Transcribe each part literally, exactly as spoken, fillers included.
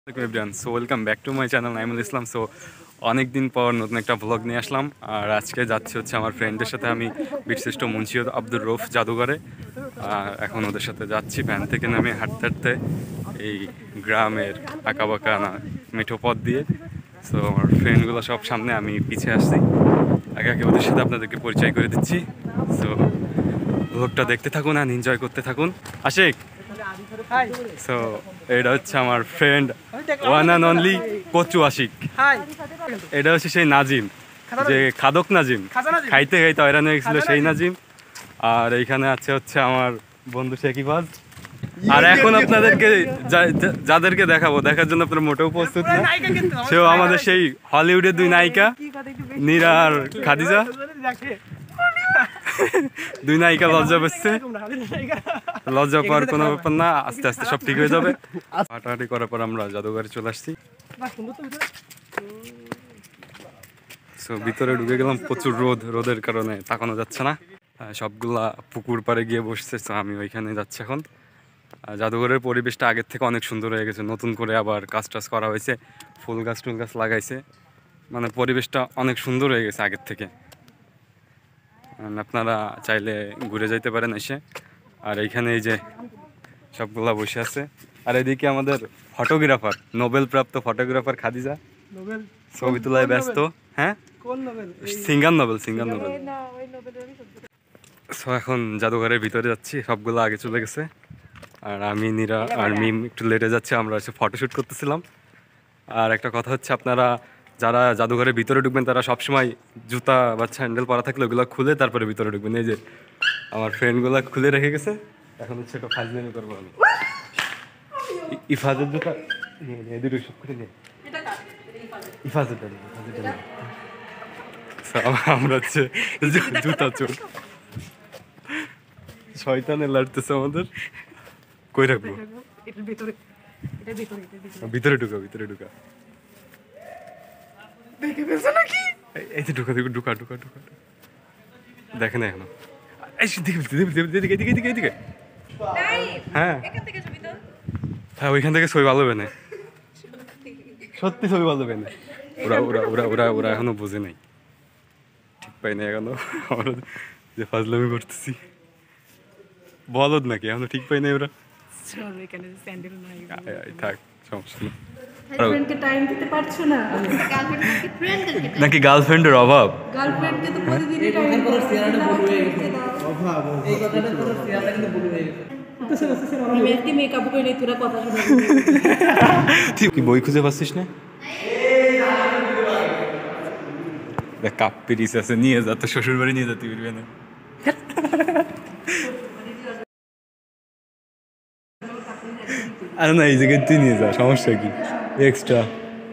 Everyone, so welcome back to my channel Naimul Islam. So অনেকদিন পর নতুন একটা ভ্লগ নিয়ে আসলাম। আর আজকে যাচ্ছি হচ্ছে আমার ফ্রেন্ডের সাথে, আমি বীরশ্রেষ্ঠ মুন্সি আব্দুর রৌফ জাদুঘরে। আর এখন ওদের সাথে যাচ্ছি ভ্যান থেকে নামে হাঁটতে হাঁটতে এই গ্রামের আঁকাবাঁকা না মেঠো পথ দিয়ে। সো আমার ফ্রেন্ডগুলো সব সামনে, আমি পিছিয়ে আসছি। আগে আগে ওদের সাথে আপনাদেরকে পরিচয় করে দিচ্ছি। সো ভ্লগটা দেখতে থাকুন আর এনজয় করতে থাকুন। আশিক, সো এটা হচ্ছে আমার ফ্রেন্ড ওয়ান অ্যান্ড অনলি কচু আশিক। এটা হচ্ছে সেই নাজিম, যে খাদক নাজিম, খাইতে খাইতে হয়রান হয়ে গেছিল সেই নাজিম। আর এইখানে আছে হচ্ছে আমার বন্ধু শেকিবাজ। আর এখন আপনাদেরকে যাদেরকে দেখাবো, দেখার জন্য আপনারা মোটেও প্রস্তুত না। সেও আমাদের সেই হলিউডের দুই নায়িকা, নীরা আর খাদিজা। দুই নায়িকা লজ্জা পাচ্ছে, লজ্জা পাওয়ার কোনো ব্যাপার না, আস্তে আস্তে সব ঠিক হয়ে যাবে। হাঁটাহাঁটি করার পর আমরা জাদুঘরে চলে আসছি। সো ভিতরে ঢুকে গেলাম, প্রচুর রোদ, রোদের কারণে তাকানো যাচ্ছে না। সবগুলা পুকুর পাড়ে গিয়ে বসছে, তো আমি ওইখানে যাচ্ছি এখন। জাদুঘরের পরিবেশটা আগের থেকে অনেক সুন্দর হয়ে গেছে, নতুন করে আবার কাজ টাজ করা হয়েছে, ফুল গাছ টুল গাছ লাগাইছে, মানে পরিবেশটা অনেক সুন্দর হয়ে গেছে আগের থেকে। আপনারা চাইলে ঘুরে যাইতে পারেন এসে। আর এইখানে এই যে সবগুলা বসে আছে। আর এদিকে আমাদের ফটোগ্রাফার, নোবেল প্রাপ্ত ফটোগ্রাফার খাদিজা ছবি তোলায় ব্যস্ত। হ্যাঁ, singer Noble, singer Noble. So এখন জাদুঘরের ভিতরে যাচ্ছি, সবগুলো আগে চলে গেছে। আর আমি, নীরা আর মিম একটু লেটে যাচ্ছে, আমরা হচ্ছে ফটোশ্যুট করতেছিলাম। আর একটা কথা হচ্ছে, আপনারা যারা জাদুঘরের ভিতরে ঢুকবেন তারা সবসময় জুতা বা স্যান্ডেল পরা থাকলে ওগুলো খুলে তারপরে ভিতরে ঢুকবেন। এই যে আমার ফ্রেন্ডগুলো খুলে রেখে গেছে, এখন হচ্ছে একটা ফাজলামি করবো আমি। ইফাজের জুতা দুটো সব খুলে নিয়ে ইফাজেরটা আমরা হচ্ছে জুতা চোর, শয়তানে লড়তেছে আমাদের। কই রাখবো? ভিতরে ঢুকা, ভিতরে ঢুকা। এই যে ঢুকা, ঢুকা ঢুকা ঢুকা দেখে না এখনো। হ্যাঁ হ্যাঁ, ওইখান থেকে ছবি ভালো হবে না, সত্যি ছবি ভালো হবে না। ওরা ওরা ওরা ওরা ওরা এখনো বোঝে নাই, ঠিক পাই না এখনো আমরা যে ফাজলামি করতেছি। বলদ নাকি এখনো ঠিক পাই নাই ওরা? থাক, সমস্যা নেই। নাকি গার্লফ্রেন্ডের অভাব? তুই বই খুঁজে পাচ্ছিস না? কাপ পিরিস আছে, নিয়ে যা, তো শ্বশুর বাড়ি নিয়ে যেতে পারবে না। আরে না, এই জায়গায় তুই নিয়ে যা, সমস্যা কি এক্সট্রা।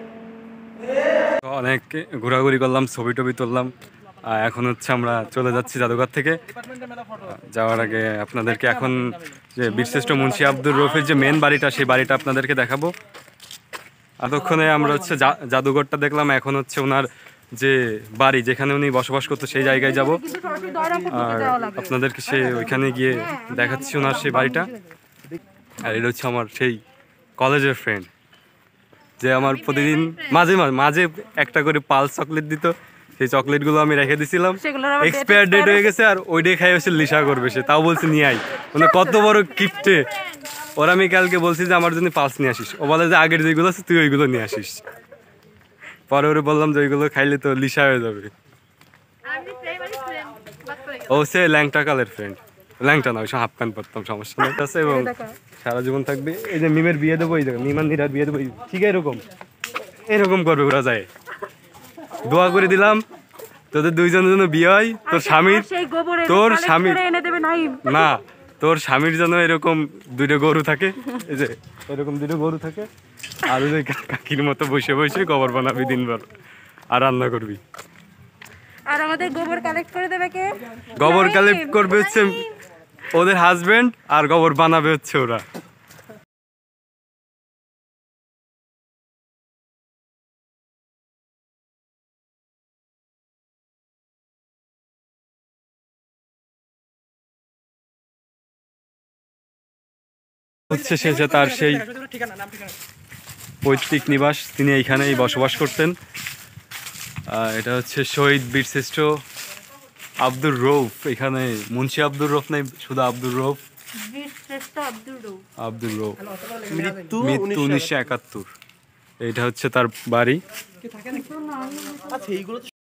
অনেক ঘোরাঘুরি করলাম, ছবি টবি তুললাম। এখন হচ্ছে আমরা চলে যাচ্ছি জাদুঘর থেকে। যাওয়ার আগে আপনাদেরকে এখন যে বীরশ্রেষ্ঠ মুন্সি আব্দুর রৌফের যে মেন বাড়িটা, সেই বাড়িটা আপনাদেরকে দেখাবো। এতক্ষণে আমরা হচ্ছে জাদুঘরটা দেখলাম, এখন হচ্ছে ওনার যে বাড়ি, যেখানে উনি বসবাস করতো, সেই জায়গায় যাব। আর আপনাদেরকে সে ওইখানে গিয়ে দেখাচ্ছি ওনার সেই বাড়িটা। আর এটা হচ্ছে আমার সেই কলেজের ফ্রেন্ড, যে আমার প্রতিদিন মাঝে মাঝে মাঝে একটা করে পালস চকলেট দিত। সেই চকলেটগুলো আমি রেখে দিছিলাম, এক্সপায়ার ডেট হয়ে গেছে। আর ওইটাই খাই হচ্ছে লিসা করবে সে, তাও বলছে নিয়ে আই। মানে কত বড় গিফটে। ওর আমি কালকে বলছি যে আমার জন্য পালস নিয়ে আসিস, ও বলে যে আগের যেগুলো আছে তুই ওইগুলো নিয়ে আসিস। পরে ওরে বললাম যে ওইগুলো খাইলে তো লিসা হয়ে যাবে। ও সে ল্যাংটা কালের ফ্রেন্ড, ল্যাংটা না, ওই সব হাফ প্যান্ট পরতাম, সমস্যা নেই আছে। এবং সারা জীবন থাকবে। এই যে মিমের বিয়ে দেবো, এই জায়গায় মিমান নীরার বিয়ে দেবো, ঠিক এরকম এরকম করবে ওরা। যায় দোয়া করে দিলাম তোদের দুইজনের জন্য বিয়ে হয়, তোর স্বামীর, তোর স্বামীর না, তোর স্বামীর জন্য এরকম দুটো গরু থাকে, এই যে এরকম দুটো গরু থাকে। আর ওই কাকির মতো বসে বসে গোবর বানাবি দিনভর আর রান্না করবি। আর আমাদের গোবর কালেক্ট করে দেবে কে? গোবর কালেক্ট করবে হচ্ছে ওদের হাজবেন্ড, আর গোবর বানাবে হচ্ছে ওরা। হচ্ছে শেষে তার সেই পৈতৃক নিবাস, তিনি এইখানেই বসবাস করতেন। আহ, এটা হচ্ছে শহীদ বীরশ্রেষ্ঠ আব্দুর রৌফ। এখানে মুন্সি আব্দুর রৌফ নেই, শুধু আব্দুর রৌফ। বীরশ্রেষ্ঠ আব্দুল রৌফ। আব্দুর রৌফ মৃত্যু মৃত্যু উনিশশো একাত্তর। এইটা হচ্ছে তার বাড়ি। আচ্ছা এইগুলো তো